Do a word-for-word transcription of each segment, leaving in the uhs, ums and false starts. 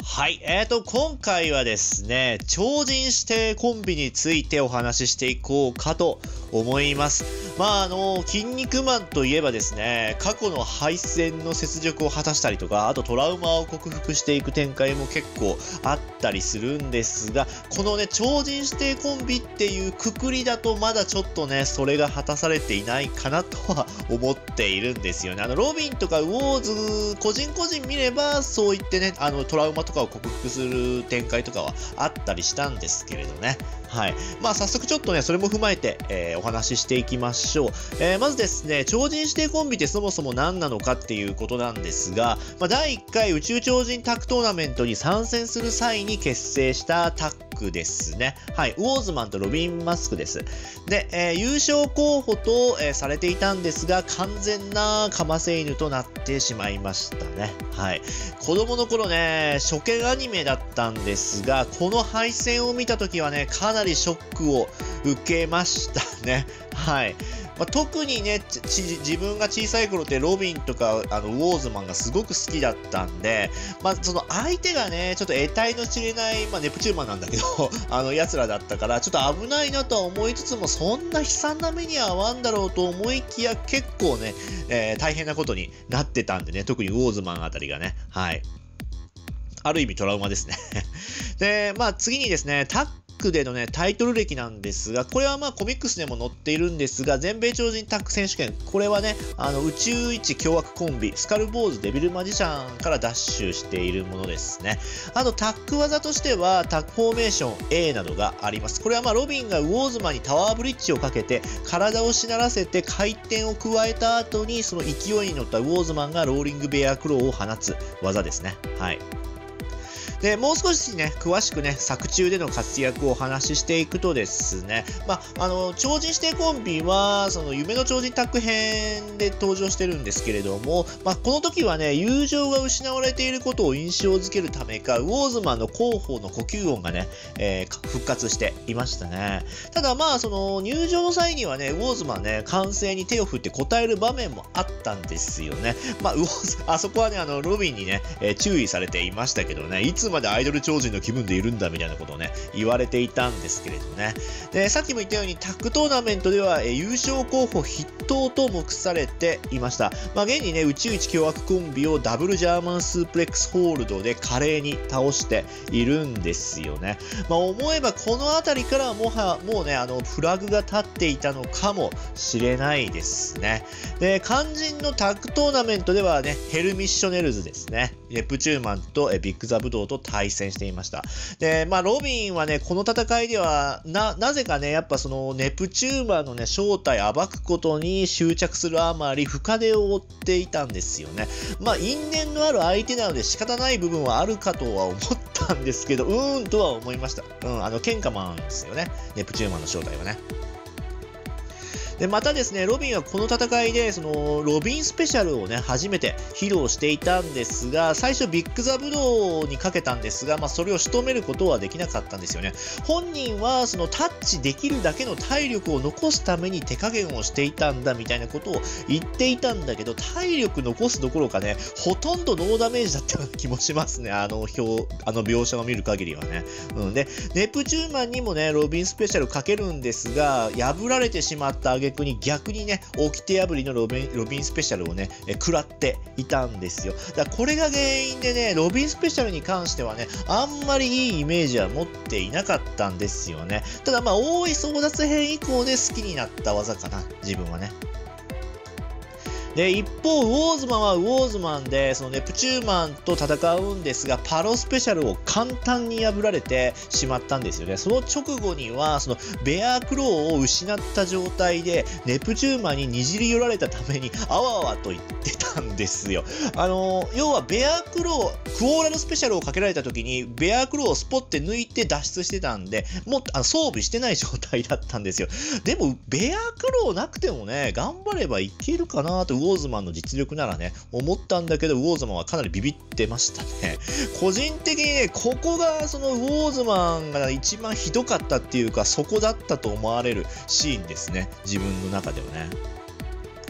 はい、えーと、今回はですね、超人指定コンビについてお話ししていこうかと思います。まあ、あの、筋肉マンといえばですね、過去の敗戦の雪辱を果たしたりとか、あとトラウマを克服していく展開も結構あったりするんですが、このね、超人指定コンビっていうくくりだとまだちょっとね、それが果たされていないかなとは思っているんですよね。あの、ロビンとかウォーズ、個人個人見れば、そう言ってね、あの、トラウマとかを克服する展開とかはあったりしたんですけれどね。はい。まあ早速ちょっとね、それも踏まえて、えー、お話ししていきましょう。えー、まずですね、超人指定コンビってそもそも何なのかっていうことなんですが、まあ、だいいっかい宇宙超人タッグトーナメントに参戦する際に結成したタッグですね。はい。ウォーズマンとロビン・マスクです。で、えー、優勝候補と、えー、されていたんですが、完全なかませ犬となってしまいましたね。はい。子供の頃ね、初見アニメだったんですが、この敗戦を見たときはね、かなりショックを受けましたね。はい。まあ、特にね、自分が小さい頃ってロビンとかあのウォーズマンがすごく好きだったんで、まあ、その相手がね、ちょっと得体の知れない、まあ、ネプチューンマンなんだけど、あの奴らだったから、ちょっと危ないなとは思いつつも、そんな悲惨な目には合わんだろうと思いきや、結構ね、えー、大変なことになってたんでね、特にウォーズマンあたりがね、はい。ある意味トラウマですね。で、まあ次にですね、タッグでのね、タイトル歴なんですが、これはまあコミックスでも載っているんですが、全米超人タッグ選手権、これはね、あの宇宙一凶悪コンビ、スカルボーズデビルマジシャンからダッシュしているものですね。あとタッグ技としては、タッグフォーメーション A などがあります。これはまあロビンがウォーズマンにタワーブリッジをかけて、体をしならせて回転を加えた後に、その勢いに乗ったウォーズマンがローリングベアクローを放つ技ですね。はい。で、もう少しね、詳しくね、作中での活躍をお話ししていくとですね、まあ、あの、超人指定コンビは、その、夢の超人タッグ編で登場してるんですけれども、まあ、この時はね、友情が失われていることを印象づけるためか、ウォーズマンの広報の呼吸音がね、えー、復活していましたね。ただまあ、その、入場の際にはね、ウォーズマンね、歓声に手を振って応える場面もあったんですよね。まあ、ウォーズ、あそこはね、あの、ロビンにね、えー、注意されていましたけどね、いつまでアイドル超人の気分でいるんだみたいなことをね、言われていたんですけれどね。で、さっきも言ったようにタッグトーナメントでは、えー、優勝候補筆頭と目されていました。まあ、現にね、宇宙一凶悪コンビをダブルジャーマンスープレックスホールドで華麗に倒しているんですよね。まあ、思えばこの辺りからもは、もうね、あの、フラグが立っていたのかもしれないですね。で、肝心のタッグトーナメントではね、ヘルミッショネルズですね。ネプチューマンとえビッグザブドウと対戦していました。で、まあ、ロビンはね、この戦いでは、な、なぜかね、やっぱその、ネプチューマンのね、正体を暴くことに執着するあまり、深手を負っていたんですよね。まあ、因縁のある相手なので仕方ない部分はあるかとは思ったんですけど、うーんとは思いました。うん、あの、ケンカマンですよね。ネプチューマンの正体はね。で、またですね、ロビンはこの戦いで、その、ロビンスペシャルをね、初めて披露していたんですが、最初ビッグザブドウにかけたんですが、まあ、それを仕留めることはできなかったんですよね。本人は、その、タッチできるだけの体力を残すために手加減をしていたんだ、みたいなことを言っていたんだけど、体力残すどころかね、ほとんどノーダメージだったような気もしますね。あの表、あの描写を見る限りはね。うん。で、ネプチューマンにもね、ロビンスペシャルかけるんですが、破られてしまった挙逆に逆にね、掟破りのロビン、ロビンスペシャルをね、え食らっていたんですよ。だからこれが原因でね、ロビンスペシャルに関してはね、あんまりいいイメージは持っていなかったんですよね。ただまあ、大井争奪編以降で好きになった技かな、自分はね。で、一方、ウォーズマンはウォーズマンで、そのネプチューマンと戦うんですが、パロスペシャルを簡単に破られてしまったんですよね。その直後には、そのベアクローを失った状態で、ネプチューマンににじり寄られたために、あわあわと言ってたんですよ。あの、要はベアクロー、クオーラルスペシャルをかけられた時に、ベアクローをスポッて抜いて脱出してたんで、もっとあの装備してない状態だったんですよ。でも、ベアクローなくてもね、頑張ればいけるかなと、ウォーズマンの実力ならね、思ったんだけど、ウォーズマンはかなりビビってましたね。個人的にね、ここがそのウォーズマンが一番ひどかったっていうか、そこだったと思われるシーンですね。自分の中ではね。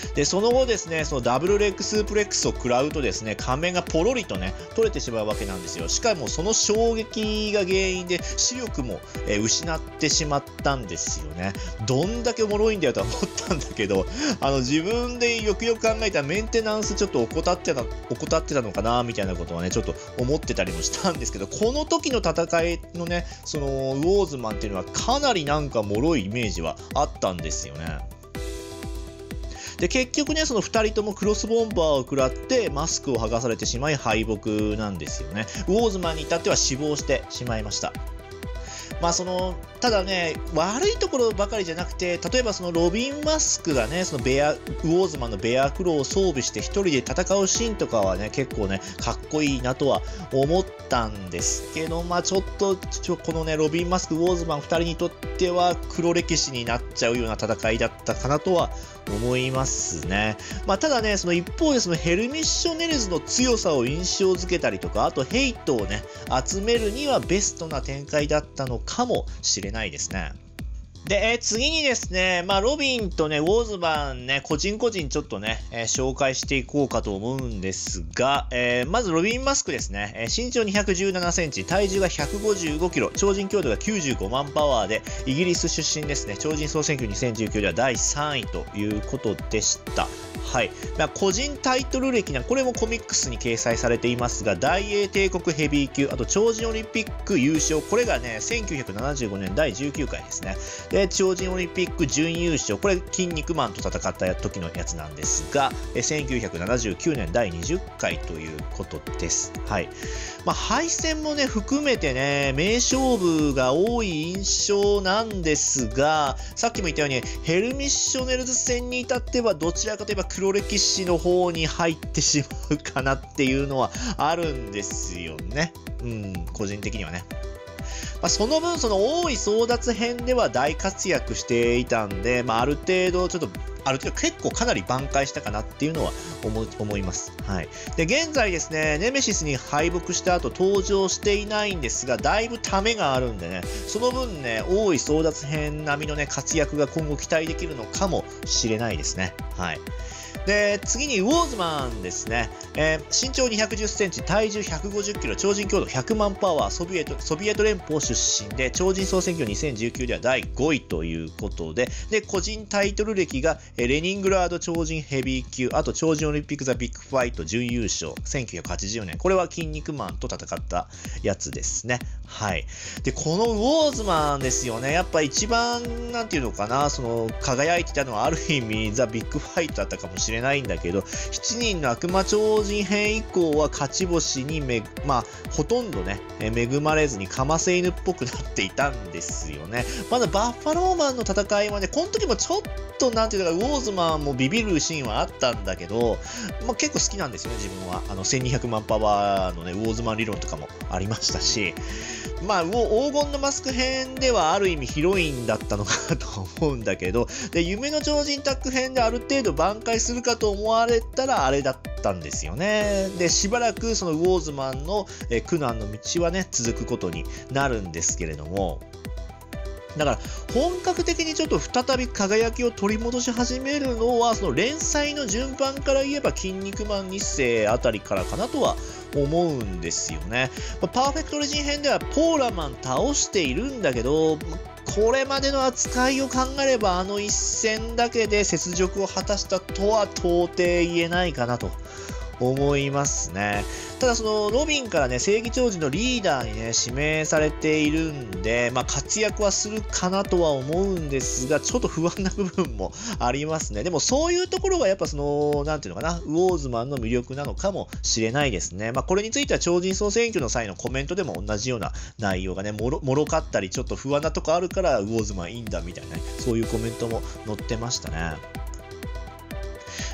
で、その後ですね、そのダブルレッグスープレックスを食らうとですね、顔面がポロリとね、取れてしまうわけなんですよ。しかもその衝撃が原因で視力も、えー、失ってしまったんですよね。どんだけおもろいんだよとは思ったんだけど、あの自分でよくよく考えたらメンテナンスちょっと怠ってた、怠ってたのかなみたいなことはね、ちょっと思ってたりもしたんですけど、この時の戦いのね、そのウォーズマンっていうのはかなりなんか脆いイメージはあったんですよね。で、結局ね、そのふたりともクロスボンバーを食らってマスクを剥がされてしまい敗北なんですよね。ウォーズマンに至っては死亡してしまいました。まあそのただね、悪いところばかりじゃなくて、例えばそのロビン・マスクがね、そのベアウォーズマンのベアクローを装備して一人で戦うシーンとかはね、結構ねかっこいいなとは思ったんですけど、まあちょっとちょこのねロビン・マスクウォーズマンふたりにとっては黒歴史になっちゃうような戦いだったかなとは思いますね。まあただね、その一方でそのヘルミッショネルズの強さを印象づけたりとか、あとヘイトをね集めるにはベストな展開だったのかもしれないですね。で、えー、次にですね、まあ、ロビンとね、ウォーズマンね、個人個人ちょっとね、えー、紹介していこうかと思うんですが、えー、まずロビン・マスクですね、えー、身長にひゃくじゅうななセンチ、体重がひゃくごじゅうごキロ、超人強度がきゅうじゅうごまんパワーで、イギリス出身ですね、超人総選挙にせんじゅうきゅうではだいさんいということでした。はい。まあ、個人タイトル歴な、これもコミックスに掲載されていますが、大英帝国ヘビー級、あと超人オリンピック優勝、これがね、せんきゅうひゃくななじゅうごねんだいじゅうきゅうかいですね。で、超人オリンピック準優勝、これ、筋肉マンと戦った時のやつなんですが、せんきゅうひゃくななじゅうきゅうねんだいにじゅっかいということです。はい。まあ、敗戦もね、含めてね、名勝負が多い印象なんですが、さっきも言ったように、ヘルミッショネルズ戦に至っては、どちらかといえば黒歴史の方に入ってしまうかなっていうのはあるんですよね。うん、個人的にはね。まあ、その分、その大井争奪編では大活躍していたんで、まあ、ある程度、ちょっと、ある程度結構かなり挽回したかなっていうのは思、思います。はい。で、現在ですね、ネメシスに敗北した後登場していないんですが、だいぶためがあるんでね、その分ね、大井争奪編並みのね、活躍が今後期待できるのかもしれないですね。はい。で、次にウォーズマンですね。えー、身長にひゃくじゅっセンチ、体重ひゃくごじゅっキロ、超人強度ひゃくまんパワー、ソビエト、ソビエト連邦出身で、超人総選挙にせんじゅうきゅうではだいごいということで、で、個人タイトル歴が、えー、レニングラード超人ヘビー級、あと超人オリンピックザビッグファイト準優勝、せんきゅうひゃくはちじゅうねん。これは筋肉マンと戦ったやつですね。はい。で、このウォーズマンですよね。やっぱ一番、なんていうのかな、その、輝いてたのはある意味ザ・ビッグファイトだったかもしれないんだけど、しちにんの悪魔超人編以降は勝ち星にめ、まあ、ほとんどね、恵まれずにかませ犬っぽくなっていたんですよね。まだバッファローマンの戦いはね、この時もちょっと、なんていうか、ウォーズマンもビビるシーンはあったんだけど、まあ、結構好きなんですよね、自分は。あの、せんにひゃくまんパワーのね、ウォーズマン理論とかもありましたし、まあ、黄金のマスク編ではある意味ヒロインだったのかなと思うんだけど、で、夢の超人タッグ編である程度挽回するかと思われたらあれだったんですよね。で、しばらくそのウォーズマンのえ苦難の道はね、続くことになるんですけれども、だから本格的にちょっと再び輝きを取り戻し始めるのは、その連載の順番から言えば筋肉マン日世あたりからかなとは思うんですよね。パーフェクトレジン編ではポーラマン倒しているんだけど、これまでの扱いを考えればあの一戦だけで雪辱を果たしたとは到底言えないかなと思いますね。ただそのロビンからね、正義超人のリーダーにね、指名されているんで、まあ活躍はするかなとは思うんですが、ちょっと不安な部分もありますね。でもそういうところがやっぱその、なんていうのかな、ウォーズマンの魅力なのかもしれないですね。まあこれについては超人総選挙の際のコメントでも同じような内容がね、もろ、もろかったり、ちょっと不安なとこあるからウォーズマンいいんだみたいなね、そういうコメントも載ってましたね。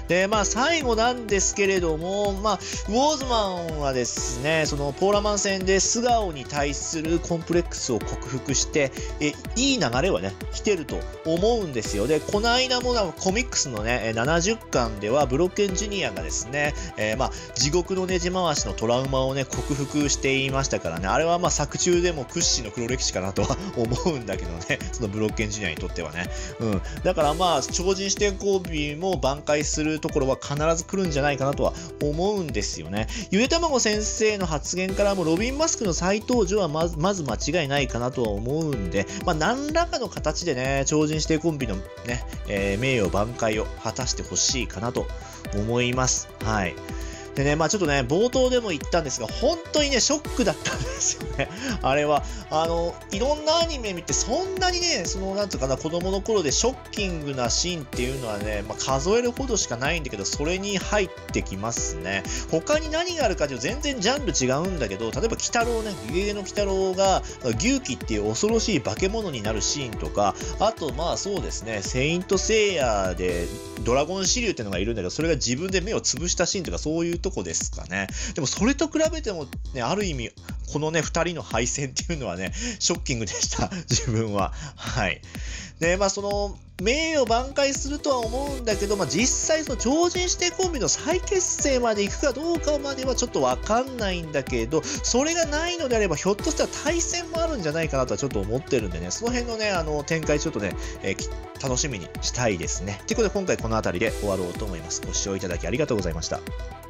で、まあ、最後なんですけれども、まあ、ウォーズマンはですね、そのポーラマン戦で素顔に対するコンプレックスを克服して、えいい流れはね、来てると思うんですよ。で、この間もコミックスのね、ななじゅっかんでは、ブロッケンジュニアがですね、えー、まあ、地獄のねじ回しのトラウマをね、克服していましたからね、あれはまあ、作中でも屈指の黒歴史かなとは思うんだけどね、そのブロッケンジュニアにとってはね。うん。だからまあ、超人視点交尾も挽回するところは必ず来るんじゃないかなとは思うんですよね。ゆでたまご先生の発言からもロビン・マスクの再登場はまず、まず間違いないかなとは思うんで、まあ、何らかの形でね、超人指定コンビのね、えー、名誉挽回を果たしてほしいかなと思います。はい。でね、まあちょっとね、冒頭でも言ったんですが、本当にね、ショックだったんですよね。あれは、あの、いろんなアニメ見て、そんなにね、その、なんていうかな、子供の頃でショッキングなシーンっていうのはね、まあ、数えるほどしかないんだけど、それに入ってきますね。他に何があるかというと、全然ジャンル違うんだけど、例えば、鬼太郎ね、ゲゲゲの鬼太郎が、牛鬼っていう恐ろしい化け物になるシーンとか、あと、まあそうですね、セイントセイヤで、ドラゴンシリュウっていうのがいるんだけど、それが自分で目を潰したシーンとか、そういうとこですかね。でもそれと比べてもね、ある意味このねふたりの敗戦っていうのはねショッキングでした自分は。はい。でまあその名誉挽回するとは思うんだけど、まあ、実際その超人指定コンビの再結成までいくかどうかまではちょっとわかんないんだけど、それがないのであればひょっとしたら対戦もあるんじゃないかなとはちょっと思ってるんでね、その辺のねあの展開ちょっとね、えー、楽しみにしたいですね。ということで今回この辺りで終わろうと思います。ご視聴いただきありがとうございました。